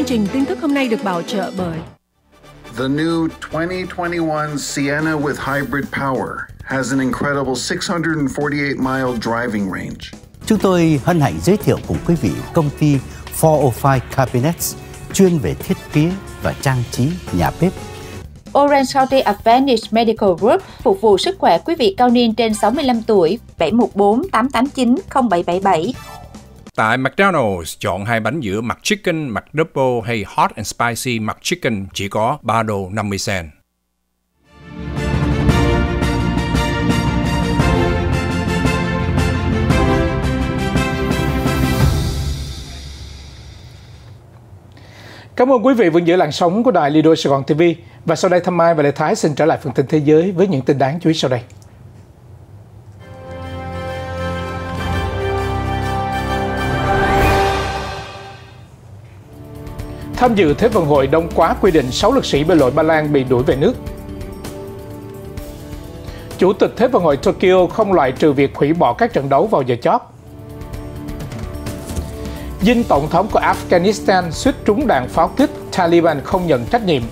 trình tin tức hôm nay được bảo trợ bởi The new 2021 Sienna with hybrid power has an incredible 648-mile driving range. Chúng tôi hân hạnh giới thiệu cùng quý vị công ty 405 Cabinets chuyên về thiết kế và trang trí nhà bếp. Orange County Advantage Medical Group phục vụ sức khỏe quý vị cao niên trên 65 tuổi. 714-889-0777. Tại McDonald's, chọn 2 bánh giữa McChicken, McDouble hay Hot and Spicy McChicken chỉ có $3.50. Cảm ơn quý vị vẫn giữ làn sóng của đài Lido Sài Gòn TV. Và sau đây Thanh Mai và Lê Thái xin trở lại phần tin thế giới với những tin đáng chú ý sau đây. Tham dự Thế vận hội đông quá quy định, 6 lực sĩ bơi lội Ba Lan bị đuổi về nước. Chủ tịch Thế vận hội Tokyo không loại trừ việc hủy bỏ các trận đấu vào giờ chót. Dinh tổng thống của Afghanistan suýt trúng đạn pháo kích, Taliban không nhận trách nhiệm.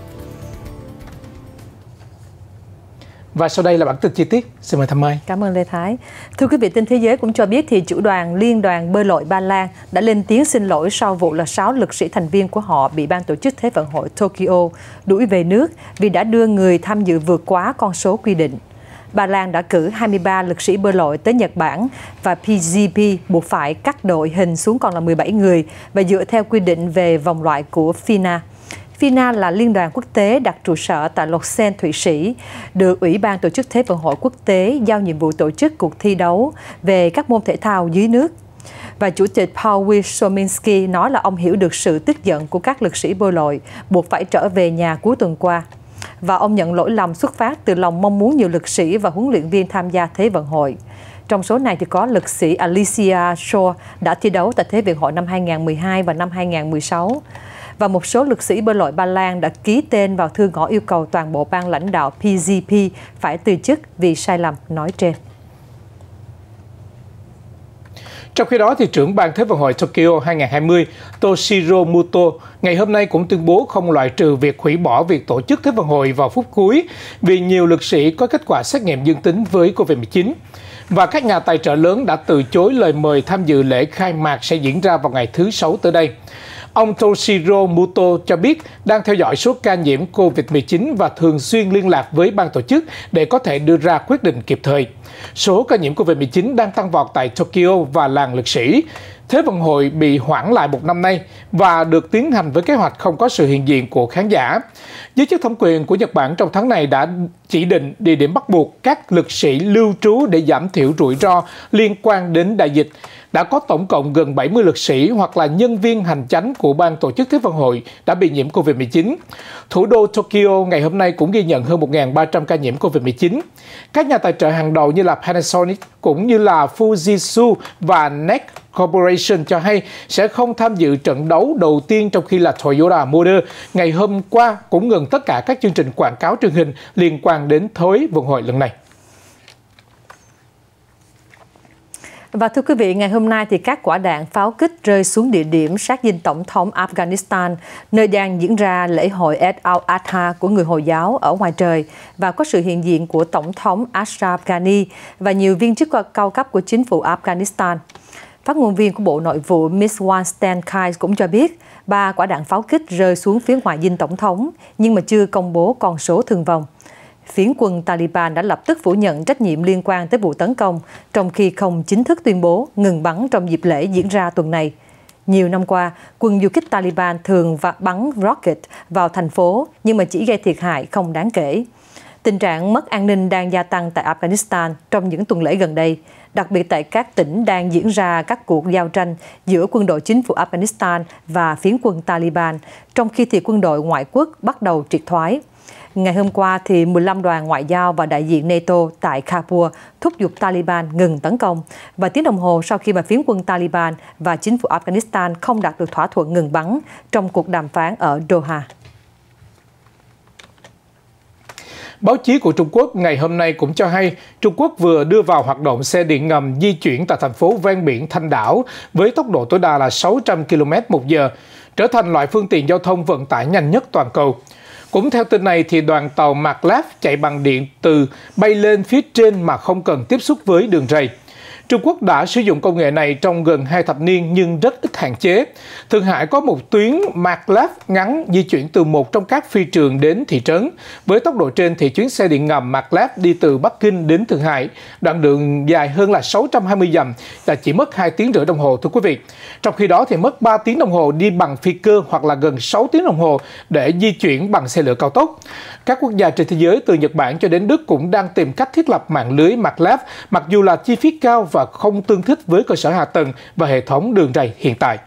Và sau đây là bản tin chi tiết. Xin mời Thanh Mai. Cảm ơn Lê Thái. Thưa quý vị, tin thế giới cũng cho biết thì chủ đoàn Liên đoàn bơi lội Ba Lan đã lên tiếng xin lỗi sau vụ là 6 lực sĩ thành viên của họ bị ban tổ chức Thế vận hội Tokyo đuổi về nước vì đã đưa người tham dự vượt quá con số quy định. Ba Lan đã cử 23 lực sĩ bơi lội tới Nhật Bản và PGP buộc phải cắt đội hình xuống còn là 17 người và dựa theo quy định về vòng loại của FINA. FINA là liên đoàn quốc tế đặt trụ sở tại Lausanne, Thụy Sĩ, được Ủy ban tổ chức Thế vận hội quốc tế giao nhiệm vụ tổ chức cuộc thi đấu về các môn thể thao dưới nước. Và Chủ tịch Paul Sominski nói là ông hiểu được sự tức giận của các lực sĩ bơi lội buộc phải trở về nhà cuối tuần qua. Và ông nhận lỗi lầm xuất phát từ lòng mong muốn nhiều lực sĩ và huấn luyện viên tham gia Thế vận hội. Trong số này thì có lực sĩ Alicia Shaw đã thi đấu tại Thế vận hội năm 2012 và năm 2016. Và một số lực sĩ bơi lội Ba Lan đã ký tên vào thư ngỏ yêu cầu toàn bộ ban lãnh đạo PGP phải từ chức vì sai lầm nói trên. Trong khi đó, thì trưởng ban Thế vận hội Tokyo 2020 Toshiro Muto ngày hôm nay cũng tuyên bố không loại trừ việc hủy bỏ việc tổ chức Thế vận hội vào phút cuối vì nhiều lực sĩ có kết quả xét nghiệm dương tính với COVID-19. Và các nhà tài trợ lớn đã từ chối lời mời tham dự lễ khai mạc sẽ diễn ra vào ngày thứ Sáu tới đây. Ông Toshiro Muto cho biết đang theo dõi số ca nhiễm COVID-19 và thường xuyên liên lạc với ban tổ chức để có thể đưa ra quyết định kịp thời. Số ca nhiễm COVID-19 đang tăng vọt tại Tokyo và làng lực sĩ. Thế vận hội bị hoãn lại một năm nay và được tiến hành với kế hoạch không có sự hiện diện của khán giả. Giới chức thẩm quyền của Nhật Bản trong tháng này đã chỉ định địa điểm bắt buộc các lực sĩ lưu trú để giảm thiểu rủi ro liên quan đến đại dịch. Đã có tổng cộng gần 70 lực sĩ hoặc là nhân viên hành chánh của ban tổ chức Thế vận hội đã bị nhiễm COVID-19. Thủ đô Tokyo ngày hôm nay cũng ghi nhận hơn 1.300 ca nhiễm COVID-19. Các nhà tài trợ hàng đầu như là Panasonic cũng như là Fujitsu và NEC Corporation cho hay sẽ không tham dự trận đấu đầu tiên, trong khi là Toyota Motor ngày hôm qua cũng ngừng tất cả các chương trình quảng cáo truyền hình liên quan đến Thế vận hội lần này. Và thưa quý vị, ngày hôm nay thì các quả đạn pháo kích rơi xuống địa điểm sát dinh tổng thống Afghanistan, nơi đang diễn ra lễ hội Eid al-Adha của người Hồi giáo ở ngoài trời và có sự hiện diện của Tổng thống Ashraf Ghani và nhiều viên chức cao cấp của chính phủ Afghanistan. Phát ngôn viên của Bộ Nội vụ Ms. Weinstein Kyle cũng cho biết 3 quả đạn pháo kích rơi xuống phía ngoài dinh tổng thống nhưng mà chưa công bố con số thương vong. Phiến quân Taliban đã lập tức phủ nhận trách nhiệm liên quan tới vụ tấn công, trong khi không chính thức tuyên bố ngừng bắn trong dịp lễ diễn ra tuần này. Nhiều năm qua, quân du kích Taliban thường bắn rocket vào thành phố nhưng mà chỉ gây thiệt hại không đáng kể. Tình trạng mất an ninh đang gia tăng tại Afghanistan trong những tuần lễ gần đây, đặc biệt tại các tỉnh đang diễn ra các cuộc giao tranh giữa quân đội chính phủ Afghanistan và phiến quân Taliban, trong khi thì quân đội ngoại quốc bắt đầu triệt thoái. Ngày hôm qua, thì 15 đoàn ngoại giao và đại diện NATO tại Kabul thúc giục Taliban ngừng tấn công, và tiếng đồng hồ sau khi mà phiến quân Taliban và chính phủ Afghanistan không đạt được thỏa thuận ngừng bắn trong cuộc đàm phán ở Doha. Báo chí của Trung Quốc ngày hôm nay cũng cho hay Trung Quốc vừa đưa vào hoạt động xe điện ngầm di chuyển tại thành phố ven biển Thanh Đảo với tốc độ tối đa là 600 km/h. trở thành loại phương tiện giao thông vận tải nhanh nhất toàn cầu. Cũng theo tin này, thì đoàn tàu Maglev chạy bằng điện từ bay lên phía trên mà không cần tiếp xúc với đường ray. Trung Quốc đã sử dụng công nghệ này trong gần 2 thập niên nhưng rất ít hạn chế. Thượng Hải có một tuyến Maglev ngắn di chuyển từ một trong các phi trường đến thị trấn. Với tốc độ trên thì chuyến xe điện ngầm Maglev đi từ Bắc Kinh đến Thượng Hải, đoạn đường dài hơn là 620 dặm là chỉ mất 2 tiếng rưỡi đồng hồ, thưa quý vị. Trong khi đó thì mất 3 tiếng đồng hồ đi bằng phi cơ hoặc là gần 6 tiếng đồng hồ để di chuyển bằng xe lửa cao tốc. Các quốc gia trên thế giới từ Nhật Bản cho đến Đức cũng đang tìm cách thiết lập mạng lưới Maglev, mặc dù là chi phí cao và không tương thích với cơ sở hạ tầng và hệ thống đường ray hiện tại.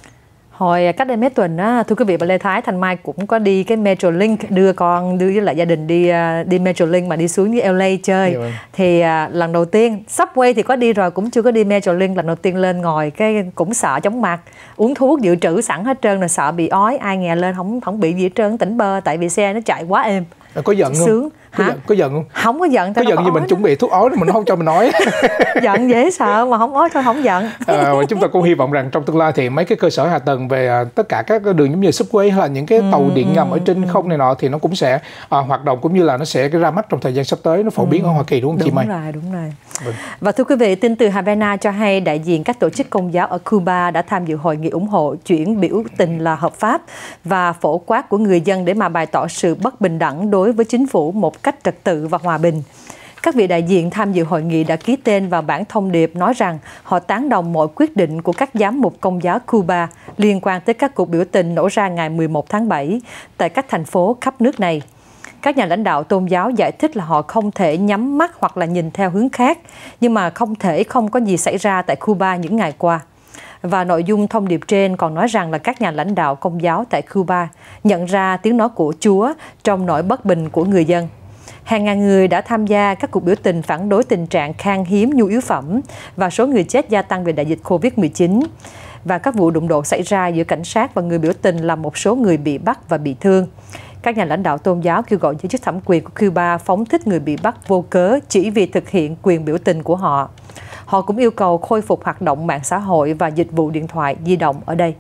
Hồi cách đây mấy tuần á, thưa quý vị và Lê Thái, Thành Mai cũng có đi cái Metrolink, đưa với lại gia đình đi Metrolink mà đi xuống với LA chơi. Thì lần đầu tiên Subway thì có đi rồi, cũng chưa có đi Metrolink. Lần đầu tiên lên ngồi cái cũng sợ chóng mặt, uống thuốc dự trữ sẵn hết trơn rồi, sợ bị ói. Ai nghe lên không bị gì hết trơn, tỉnh bơ, tại vì xe nó chạy quá êm. Có giận không? Sướng. Có giận không? Không có giận. Có giận gì mình chuẩn bị thuốc ói mình không cho mình nói. Giận dễ sợ mà không ói thôi không giận. Chúng ta cũng hy vọng rằng trong tương lai thì mấy cái cơ sở hạ tầng về tất cả các đường giống như Subway hay là những cái tàu điện ngầm ở trên không này nọ thì nó cũng sẽ hoạt động, cũng như là nó sẽ ra mắt trong thời gian sắp tới, nó phổ biến ở Hoa Kỳ, đúng không chị Mai? Đúng rồi. Và thưa quý vị, tin từ Havana cho hay đại diện các tổ chức công giáo ở Cuba đã tham dự hội nghị ủng hộ chuyển biểu tình là hợp pháp và phổ quát của người dân để mà bày tỏ sự bất bình đẳng đối với chính phủ một cách trật tự và hòa bình. Các vị đại diện tham dự hội nghị đã ký tên vào bản thông điệp nói rằng họ tán đồng mọi quyết định của các giám mục công giáo Cuba liên quan tới các cuộc biểu tình nổ ra ngày 11 tháng 7 tại các thành phố khắp nước này. Các nhà lãnh đạo tôn giáo giải thích là họ không thể nhắm mắt hoặc là nhìn theo hướng khác, nhưng mà không có gì xảy ra tại Cuba những ngày qua. Và nội dung thông điệp trên còn nói rằng là các nhà lãnh đạo công giáo tại Cuba nhận ra tiếng nói của Chúa trong nỗi bất bình của người dân. Hàng ngàn người đã tham gia các cuộc biểu tình phản đối tình trạng khan hiếm nhu yếu phẩm và số người chết gia tăng vì đại dịch Covid-19. Và các vụ đụng độ xảy ra giữa cảnh sát và người biểu tình làm một số người bị bắt và bị thương. Các nhà lãnh đạo tôn giáo kêu gọi giới chức thẩm quyền của Cuba phóng thích người bị bắt vô cớ chỉ vì thực hiện quyền biểu tình của họ. Họ cũng yêu cầu khôi phục hoạt động mạng xã hội và dịch vụ điện thoại di động ở đây.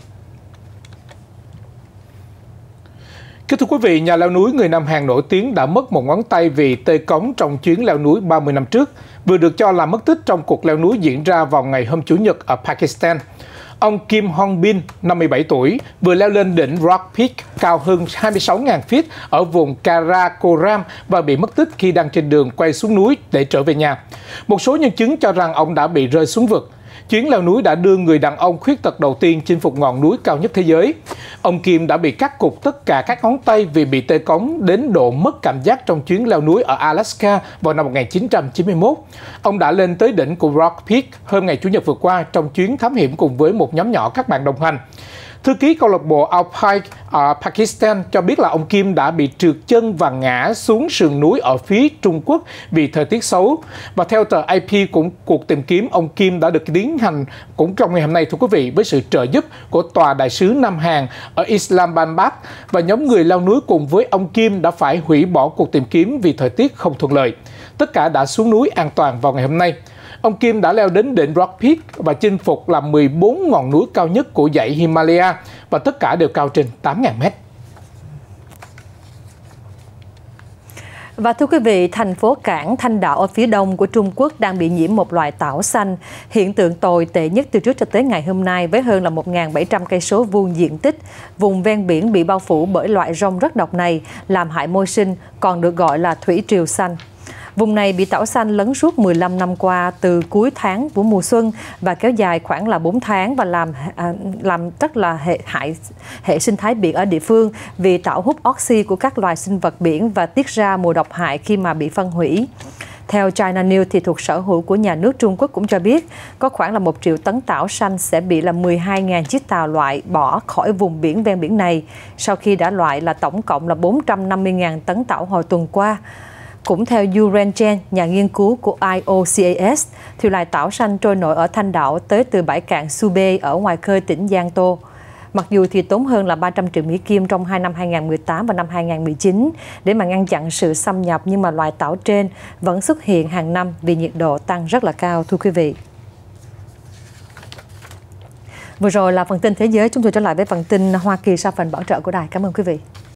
Kính thưa quý vị, nhà leo núi người Nam Hàn nổi tiếng đã mất một ngón tay vì tê cống trong chuyến leo núi 30 năm trước, vừa được cho là mất tích trong cuộc leo núi diễn ra vào ngày hôm Chủ nhật ở Pakistan. Ông Kim Hong Bin, 57 tuổi, vừa leo lên đỉnh Rock Peak cao hơn 26.000 feet ở vùng Karakoram và bị mất tích khi đang trên đường quay xuống núi để trở về nhà. Một số nhân chứng cho rằng ông đã bị rơi xuống vực. Chuyến leo núi đã đưa người đàn ông khuyết tật đầu tiên chinh phục ngọn núi cao nhất thế giới. Ông Kim đã bị cắt cụt tất cả các ngón tay vì bị tê cống đến độ mất cảm giác trong chuyến leo núi ở Alaska vào năm 1991. Ông đã lên tới đỉnh của Rock Peak hôm ngày Chủ nhật vừa qua trong chuyến thám hiểm cùng với một nhóm nhỏ các bạn đồng hành. Thư ký câu lạc bộ Alpine ở Pakistan cho biết là ông Kim đã bị trượt chân và ngã xuống sườn núi ở phía Trung Quốc vì thời tiết xấu. Và theo tờ AP, cũng cuộc tìm kiếm ông Kim đã được tiến hành cũng trong ngày hôm nay, thưa quý vị, với sự trợ giúp của Tòa Đại sứ Nam Hàn ở Islamabad. Và nhóm người leo núi cùng với ông Kim đã phải hủy bỏ cuộc tìm kiếm vì thời tiết không thuận lợi. Tất cả đã xuống núi an toàn vào ngày hôm nay. Ông Kim đã leo đến đỉnh Rock Peak và chinh phục là 14 ngọn núi cao nhất của dãy Himalaya và tất cả đều cao trên 8.000 mét. Và thưa quý vị, thành phố cảng Thanh Đạo ở phía đông của Trung Quốc đang bị nhiễm một loại tảo xanh, hiện tượng tồi tệ nhất từ trước cho tới ngày hôm nay với hơn là 1.700 cây số vuông diện tích. Vùng ven biển bị bao phủ bởi loại rong rất độc này, làm hại môi sinh, còn được gọi là thủy triều xanh. Vùng này bị tảo xanh lấn suốt 15 năm qua từ cuối tháng của mùa xuân và kéo dài khoảng là 4 tháng và làm rất là hệ sinh thái biển ở địa phương vì tảo hút oxy của các loài sinh vật biển và tiết ra mùi độc hại khi mà bị phân hủy. Theo China News thì thuộc sở hữu của nhà nước Trung Quốc cũng cho biết có khoảng là 1 triệu tấn tảo xanh sẽ bị là 12.000 chiếc tàu loại bỏ khỏi vùng biển ven biển này sau khi đã loại là tổng cộng là 450.000 tấn tảo hồi tuần qua. Cũng theo Yu Renchen, nhà nghiên cứu của IOCAS, thì loài tảo xanh trôi nổi ở Thanh Đảo tới từ bãi cạn Sube ở ngoài khơi tỉnh Giang Tô. Mặc dù thì tốn hơn là 300 triệu Mỹ Kim trong 2 năm 2018 và năm 2019 để mà ngăn chặn sự xâm nhập, nhưng mà loài tảo trên vẫn xuất hiện hàng năm vì nhiệt độ tăng rất là cao, thưa quý vị. Vừa rồi là phần tin thế giới, chúng tôi trở lại với phần tin Hoa Kỳ sau phần bảo trợ của đài. Cảm ơn quý vị.